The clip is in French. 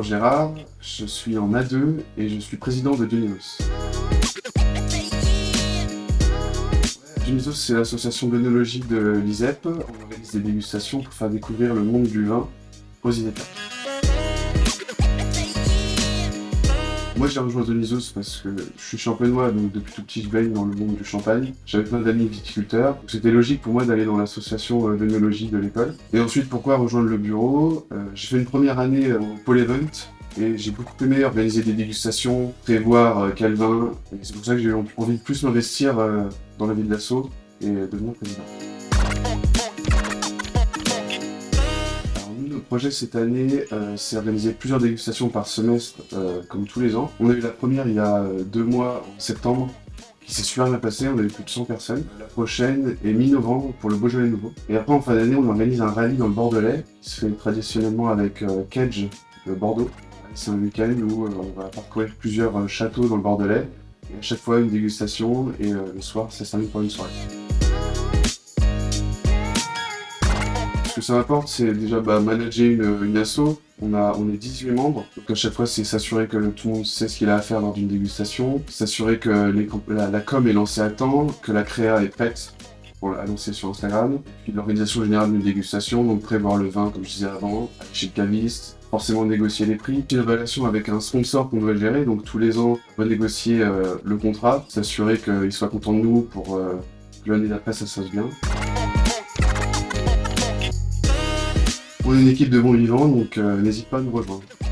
Gérard, je suis en A2 et je suis président de Dionysos. Dionysos, c'est l'association d'œnologie de l'ISEP. On organise des dégustations pour faire découvrir le monde du vin aux ISEP. Moi j'ai rejoint Dionysos parce que je suis champenois, donc depuis tout petit je baigne dans le monde du champagne. J'avais plein d'amis viticulteurs, donc c'était logique pour moi d'aller dans l'association d'œnologie de l'école. Et ensuite pourquoi rejoindre le bureau? J'ai fait une première année au Pôle Event et j'ai beaucoup aimé organiser des dégustations, prévoir quel vin. Et c'est pour ça que j'ai eu envie de plus m'investir dans la vie de l'asso et devenir président. Notre projet cette année, c'est organiser plusieurs dégustations par semestre, comme tous les ans. On a eu la première il y a 2 mois, en septembre, qui s'est super bien passée, on a eu plus de 100 personnes. La prochaine est mi-novembre pour le Beaujolais nouveau. Et après, en fin d'année, on organise un rallye dans le Bordelais, qui se fait traditionnellement avec Kedge de Bordeaux. C'est un week-end où on va parcourir plusieurs châteaux dans le Bordelais, et à chaque fois une dégustation, et le soir, ça se termine par une soirée. Ce que ça m'apporte, c'est déjà manager une asso. On est 18 membres, donc à chaque fois c'est s'assurer que tout le monde sait ce qu'il a à faire lors d'une dégustation, s'assurer que la com est lancée à temps, que la créa est prête pour l'annoncer sur Instagram, puis l'organisation générale d'une dégustation, donc prévoir le vin comme je disais avant, aller chez le caviste, forcément négocier les prix. Une relation avec un sponsor qu'on doit gérer, donc tous les ans renégocier le contrat, s'assurer qu'il soit content de nous pour que l'année d'après ça se passe bien. On est une équipe de bons vivants, donc n'hésite pas à nous rejoindre.